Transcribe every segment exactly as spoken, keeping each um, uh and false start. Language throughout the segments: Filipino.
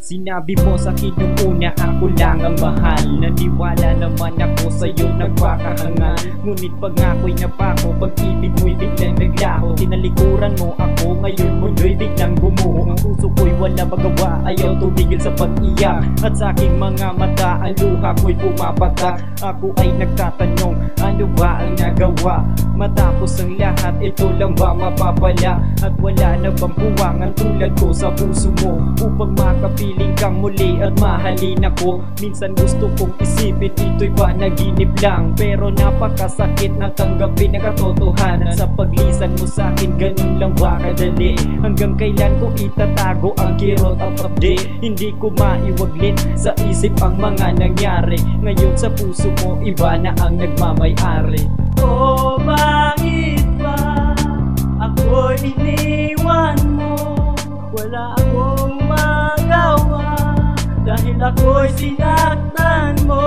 Sinabi mo sa akin nung una ako lang ang mahal. Naniwala naman ako sa'yo nagpakahangal. Ngunit pag ako'y napako, pag-ibig mo'y biglang naglaho. Tinalikuran mo ako, ngayon mo'y biglang gumuho. Ang puso ko'y wala magawa, ayaw tumigil sa pag-iyak. At sa aking mga mata, ang luha ko'y pumapatak. Ako ay nagtatanong, ano ba ang nagawa? Matapos ang lahat, ito lang ba mapapala? At wala na bang buwangan tulad ko sa puso mo? Upang makapiling kang muli at mahalin ako. Minsan gusto kong isipin, ito'y ba naginip lang? Pero napakasakit na tanggapin ang katotohanan. Sa paglisan mo sa akin, ganun lang ba kadali? Hanggang kailan ko itatago ang kirot at update? Hindi ko maiwaglit sa isip ang mga nangyari. Ngayon sa puso mo, iba na ang nagmamay-ari. Oh, bakit ba ako'y iniwan mo? Wala akong magawa dahil ako'y sinaktan mo.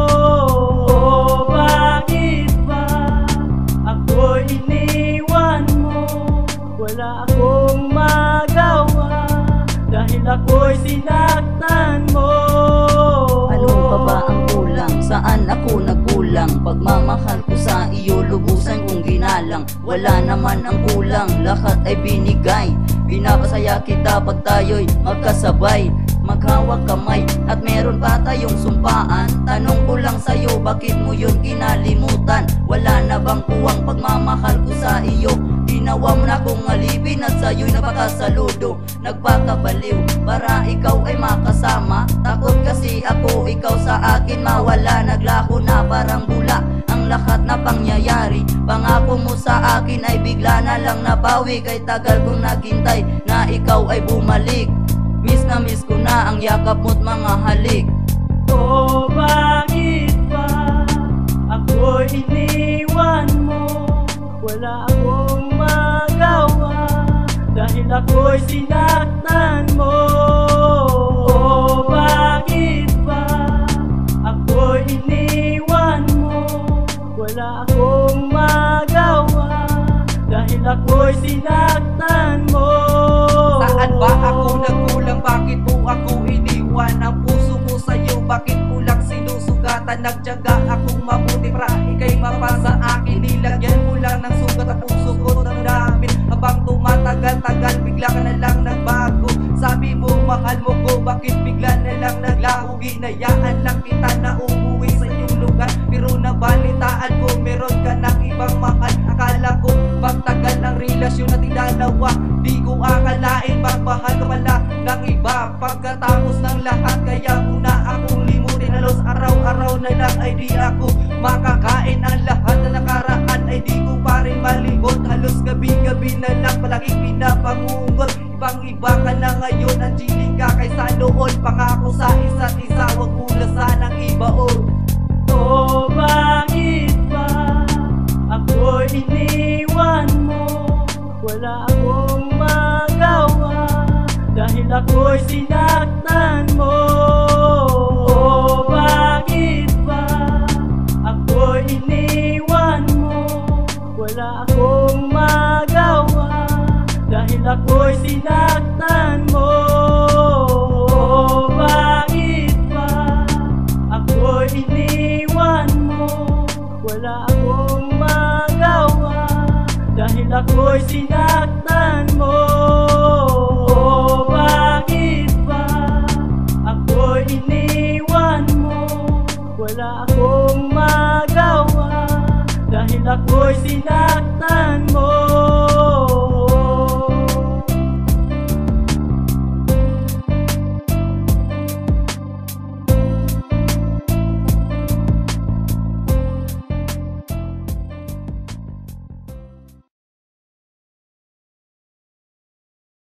Oh, bakit ba ako'y iniwan mo? Wala akong magawa dahil ako'y sinaktan mo. Ano pa ba ang kulang? Saan ako nagkulang? Pagmamahal ko sa iyo, lubusan kong ginalang. Wala naman ang kulang, lahat ay binigay. Pinapasaya kita pag tayo'y magkasabay, maghawak kamay at meron pa tayong sumpaan. Tanong ko lang sa'yo, bakit mo yun kinalimutan? Wala na bang kuwang pagmamahal ko sa iyo? Ginawa mo na kong alipin at sa'yo'y napakasaludo. Nagpakabaliw para ikaw ay makasama. Takot kasi ako, ikaw sa akin mawala. Naglaho na parang bula ang lahat na pangyayari. Pangako mo sa akin ay bigla na lang nabawi. Kay tagal kong naghintay na ikaw ay bumalik. Miss na miss ko na ang yakap mo't mga halik. Oh, bakit ba ako'y iniwan mo? Wala akong magawa dahil ako'y sinaktan mo. Oh, bakit ba ako'y iniwan mo? Wala akong magawa dahil ako'y sinaktan mo. Saan ba ako nagkulang? Bakit mo ako iniwan? Ang puso ko sa'yo, bakit kulang sinusugatan? Nagtiyaga akong mabuti para ika'y mapasa akin. Nilagyan mo lang ng sugat ang puso ko ng damdamin. Habang tumatagal-tagal, bigla ka na lang nagbago. Sabi mo mahal mo ko, bakit bigla na lang naglaho? Ginayaan lang kita na umuwi sa iyong lugar, pero nabalitaan ko meron ka ng ibang mahal. Akala ko magtagal ang relasyon nating dalawa, di ko akalain magmahal ka pala ng iba. Pagkatapos ng lahat, kaya muna akong limutin. Halos araw-araw na lang ay di ako makakain. Ang lahat na nakaraan ay di ko pa rin malimot. Halos gabi-gabi na lang palaging pinapangungot. Ibang-iba ka na ngayon, Angelica, kaysa noon. Pangako sa isa't isa, wag mo na sanang ibaon. Oh, bakit ba ako'y iniwan mo? Wala akong magawa dahil ako'y sinaktan mo. Oh, bakit ba ako'y iniwan mo? Wala akong magawa dahil ako'y sinaktan mo. Oh, bakit ba ako'y iniwan mo? Wala akong magawa dahil ako'y sinaktan mo. Oh, bakit ba ako'y iniwan mo? Wala akong magawa dahil ako'y sinaktan mo.